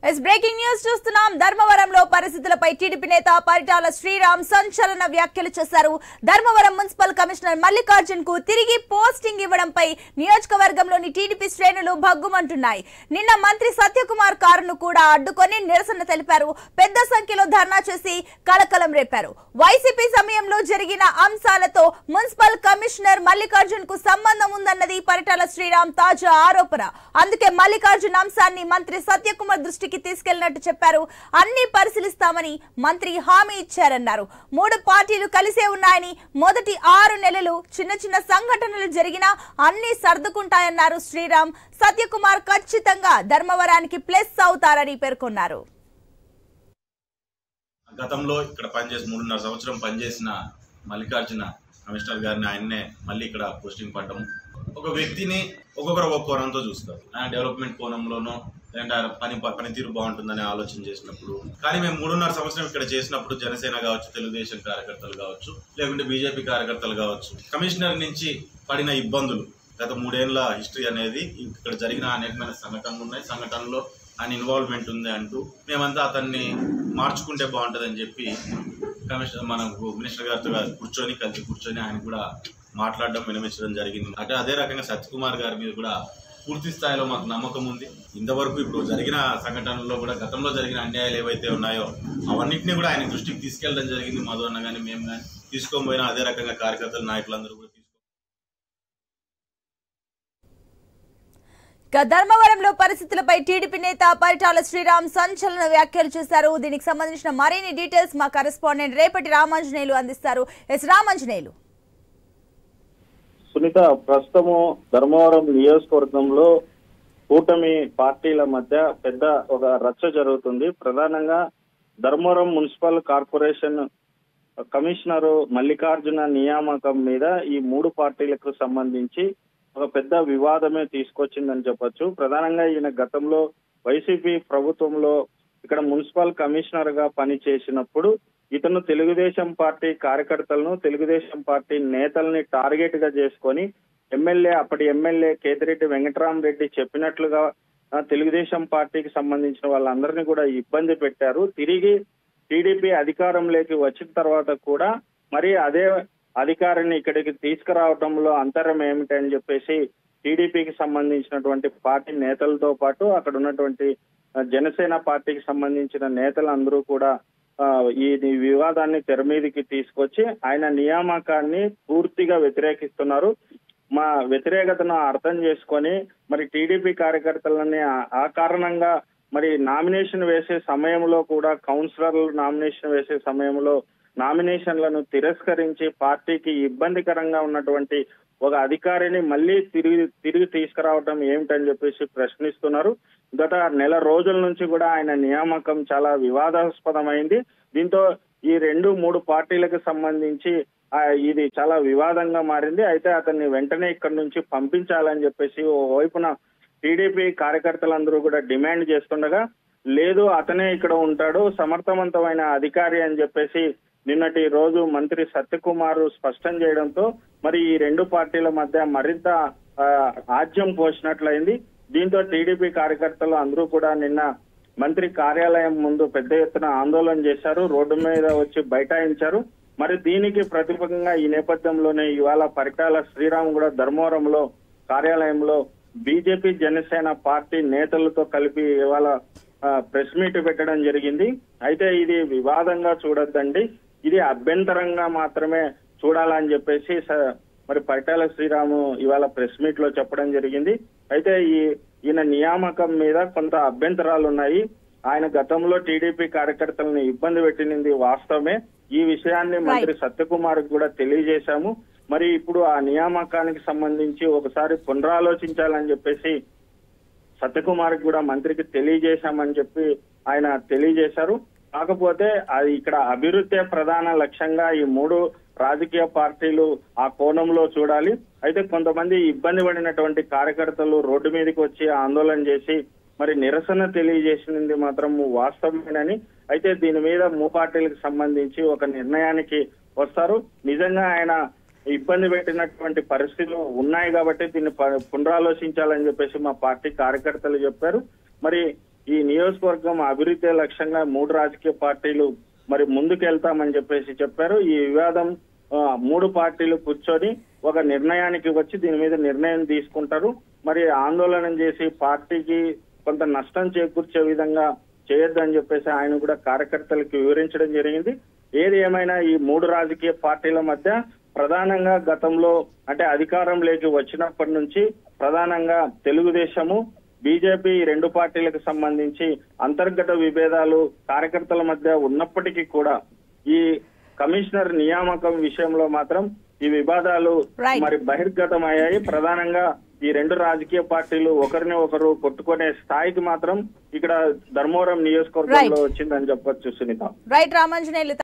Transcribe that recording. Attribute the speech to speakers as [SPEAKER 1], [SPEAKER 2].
[SPEAKER 1] Breaking news చూస్తున్నాం. ధర్మవరంలో పరిస్థితులపై టీడీపీ నేత పరిటాల శ్రీరామ్ సంచలన వ్యాఖ్యలు చేశారు. ధర్మవరం మున్సిపల్ కమిషనర్ మల్లికార్జున్ కు తిరిగి పోస్టింగ్ ఇవ్వడంపై నియోజకవర్గంలోని టీడీపీ శ్రేణులు భగ్గుమంటున్నాయి. నిన్న మంత్రి సత్యకుమార్ కారును కూడా అడ్డుకొని నిరసన తెలిపారు. పెద్ద సంఖ్యలో ధర్నా చేసి కలకలం రేపారు. వైసీపీ సమయంలో జరిగిన అంశాలతో మున్సిపల్ కమిషనర్ మల్లికార్జున్ కు సంబంధం ఉందన్నది పరిటాల శ్రీరామ్ తాజా ఆరోపణ. అందుకే మల్లికార్జున్ అంశాన్ని మంత్రి సత్యకుమార్ దృష్టికి తీసుకెళ్లినట్టు చెప్పారు. అన్ని పరిశీలిస్తామని మంత్రి హామీ ఇచ్చారన్నారు. 3 పార్టీలు కలిసే ఉన్నాయని, మొదటి 6 నెలలు చిన్న చిన్న సంఘటనలు జరిగినా అన్ని సర్దుకుంటాయన్నారు శ్రీరామ్. సత్యకుమార్ ఖచ్చితంగా ధర్మవరానికి ప్లస్ అవుతారని పేర్కొన్నారు.
[SPEAKER 2] గతంలో ఇక్కడ పనిచేసి 3.5 సంవత్సరం పనిచేసిన మల్లికార్జున కమిషనర్ గారిని ఆయన్నే మళ్ళీ ఇక్కడ పోస్టింగ్ పడ్డం, ఒక వ్యక్తిని ఒక్కొక్కరు ఒక్కొక్క కోణంతో చూస్తారు. ఆయన డెవలప్మెంట్ కోణంలోనో లేదంటే పనితీరు బాగుంటుందని ఆలోచన చేసినప్పుడు, కానీ మేము 3.5 సంవత్సరం ఇక్కడ చేసినప్పుడు జనసేన కావచ్చు, తెలుగుదేశం కార్యకర్తలు కావచ్చు, లేకుంటే బీజేపీ కార్యకర్తలు కావచ్చు, కమిషనర్ నుంచి పడిన ఇబ్బందులు, గత 3 ఏళ్ల హిస్టరీ అనేది ఇక్కడ జరిగిన అనేకమైన సంఘటనలు ఉన్నాయి. సంఘటనలో ఆయన ఇన్వాల్వ్మెంట్ ఉంది అంటూ మేమంతా అతన్ని మార్చుకుంటే బాగుంటుందని చెప్పి మినిస్టర్ గారితో కలిసి కూర్చొని ఆయన కూడా మాట్లాడడం వినిపించడం జరిగింది. అంటే అదే రకంగా సత్యకుమార్ గారి మీద కూడా పూర్తి స్థాయిలో మాకు నమ్మకం ఉంది. ఇంతవరకు ఇప్పుడు జరిగిన సంఘటనల్లో కూడా గతంలో జరిగిన అన్యాయాలు ఏవైతే ఉన్నాయో అవన్నింటినీ కూడా ఆయన దృష్టికి తీసుకెళ్లడం జరిగింది. మధు అన్న కానీ మేము కానీ తీసుకోబోయినా అదే రకంగా కార్యకర్తలు, నాయకులందరూ కూడా
[SPEAKER 1] ధర్మవరంలో పరిస్థితులపై టీడీపీ నేత పరిటాల శ్రీరామ్ సంచలన వ్యాఖ్యలు చేశారు. దీనికి సంబంధించిన మరిన్ని డీటెయిల్స్ మా కరెస్పాండెంట్ రేపటి రామాంజనేయులు అందిస్తారు. రామాంజనేయులు.
[SPEAKER 3] సునీత, ప్రస్తుతము ధర్మవరం నియోజకవర్గంలో కూటమి పార్టీల మధ్య పెద్ద ఒక రచ్చ జరుగుతుంది. ప్రధానంగా Dharmavaram municipal corporation commissioner Mallikarjuna నియామకం మీద ఈ 3 పార్టీలకు సంబంధించి ఒక పెద్ద వివాదమే తీసుకొచ్చిందని చెప్పొచ్చు. ప్రధానంగా ఈయన గతంలో వైసీపీ ప్రభుత్వంలో ఇక్కడ మున్సిపల్ కమిషనర్ గా పనిచేసినప్పుడు ఇతను తెలుగుదేశం పార్టీ కార్యకర్తలను, తెలుగుదేశం పార్టీ నేతల్ని టార్గెట్ గా చేసుకొని అప్పటి ఎమ్మెల్యే కేతిరెడ్డి వెంకటరామరెడ్డి చెప్పినట్లుగా తెలుగుదేశం పార్టీకి సంబంధించిన వాళ్ళందరినీ కూడా ఇబ్బంది పెట్టారు. తిరిగి టీడీపీ అధికారంలోకి వచ్చిన తర్వాత కూడా మరి అదే అధికారిని ఇక్కడికి తీసుకురావడంలో అంతరం ఏమిటని చెప్పేసి టీడీపీకి సంబంధించినటువంటి పార్టీ నేతలతో పాటు అక్కడ ఉన్నటువంటి జనసేన పార్టీకి సంబంధించిన నేతలందరూ కూడా ఈ వివాదాన్ని తెర మీదకి తీసుకొచ్చి ఆయన నియామకాన్ని పూర్తిగా వ్యతిరేకిస్తున్నారు. మా వ్యతిరేకతను అర్థం చేసుకొని మరి టీడీపీ కార్యకర్తలని ఆ కారణంగా మరి నామినేషన్ వేసే సమయంలో కూడా కౌన్సిలర్లు నామినేషన్ వేసే సమయంలో నామినేషన్లను తిరస్కరించి పార్టీకి ఇబ్బందికరంగా ఉన్నటువంటి ఒక అధికారిని మళ్ళీ తిరిగి తీసుకురావడం ఏమిటని చెప్పేసి ప్రశ్నిస్తున్నారు. గత నెల రోజుల నుంచి కూడా ఆయన నియామకం చాలా వివాదాస్పదమైంది. దీంతో ఈ 2-3 పార్టీలకు సంబంధించి ఇది చాలా వివాదంగా మారింది. అయితే అతన్ని వెంటనే ఇక్కడి నుంచి పంపించాలని చెప్పేసి ఓవైపున టీడీపీ కార్యకర్తలందరూ కూడా డిమాండ్ చేస్తుండగా, లేదు అతనే ఇక్కడ ఉంటాడు, సమర్థవంతమైన అధికారి అని చెప్పేసి నిన్నటి రోజు మంత్రి సత్యకుమార్ స్పష్టం చేయడంతో మరి ఈ 2 పార్టీల మధ్య మరింత ఆజ్యం పోసినట్లయింది. దీంతో టీడీపీ కార్యకర్తలు అందరూ కూడా నిన్న మంత్రి కార్యాలయం ముందు పెద్ద ఎత్తున ఆందోళన చేశారు, రోడ్డు మీద వచ్చి బైఠాయించారు. మరి దీనికి ప్రతిపక్షంగా ఈ నేపథ్యంలోనే ఇవాళ పరిటాల శ్రీరామ్ కూడా ధర్మవరంలో కార్యాలయంలో బీజేపీ జనసేన పార్టీ నేతలతో కలిపి ఇవాళ ప్రెస్ మీట్ పెట్టడం జరిగింది. అయితే ఇది వివాదంగా చూడొద్దండి, ఇది అభ్యంతరంగా మాత్రమే చూడాలని చెప్పేసి మరి పరిటాల శ్రీరాము ఇవాళ ప్రెస్ మీట్ లో చెప్పడం జరిగింది. అయితే ఈయన నియామకం మీద కొంత అభ్యంతరాలు ఉన్నాయి. ఆయన గతంలో టీడీపీ కార్యకర్తలను ఇబ్బంది పెట్టినది వాస్తవమే. ఈ విషయాన్ని మంత్రి సత్యకుమార్ కూడా తెలియజేశాము. మరి ఇప్పుడు ఆ నియామకానికి సంబంధించి ఒకసారి పునరాలోచించాలని చెప్పేసి సత్యకుమార్ కూడా మంత్రికి తెలియజేశామని చెప్పి ఆయన తెలియజేశారు. కాకపోతే అది ఇక్కడ అభివృద్ధి ప్రధాన లక్ష్యంగా ఈ 3 రాజకీయ పార్టీలు ఆ కోణంలో చూడాలి. అయితే కొంతమంది ఇబ్బంది పడినటువంటి కార్యకర్తలు రోడ్డు మీదకి వచ్చి ఆందోళన చేసి మరి నిరసన తెలియజేసినది మాత్రం వాస్తవమేనని, అయితే దీని మీద 3 పార్టీలకు సంబంధించి ఒక నిర్ణయానికి వస్తారు. నిజంగా ఆయన ఇబ్బంది పెట్టినటువంటి పరిస్థితులు ఉన్నాయి కాబట్టి దీన్ని పునరాలోచించాలని చెప్పేసి మా పార్టీ కార్యకర్తలు చెప్పారు. మరి ఈ నియోజకవర్గం అభివృద్ధి లక్ష్యంగా 3 రాజకీయ పార్టీలు మరి ముందుకెళ్తామని చెప్పారు. ఈ వివాదం 3 పార్టీలు కూర్చొని ఒక నిర్ణయానికి వచ్చి దీని మీద నిర్ణయం తీసుకుంటారు. మరి ఆందోళన చేసి పార్టీకి కొంత నష్టం చేకూర్చే విధంగా చేయొద్దని చెప్పేసి ఆయన కూడా కార్యకర్తలకు వివరించడం జరిగింది. ఏది ఏమైనా ఈ 3 రాజకీయ పార్టీల మధ్య ప్రధానంగా గతంలో అంటే అధికారంలోకి వచ్చినప్పటి నుంచి ప్రధానంగా తెలుగుదేశము బీజేపీ 2 పార్టీలకు సంబంధించి అంతర్గత విభేదాలు కార్యకర్తల మధ్య ఉన్నప్పటికీ కూడా ఈ కమిషనర్ నియామకం విషయంలో మాత్రం ఈ వివాదాలు మరి బహిర్గతమయ్యాయి. ప్రధానంగా ఈ 2 రాజకీయ పార్టీలు ఒకరిని ఒకరు కొట్టుకునే స్థాయికి మాత్రం ఇక్కడ ధర్మవరం నియోజకవర్గంలో వచ్చిందని చెప్పొచ్చు సునీత.
[SPEAKER 1] రైట్ రామాంజనేయులు.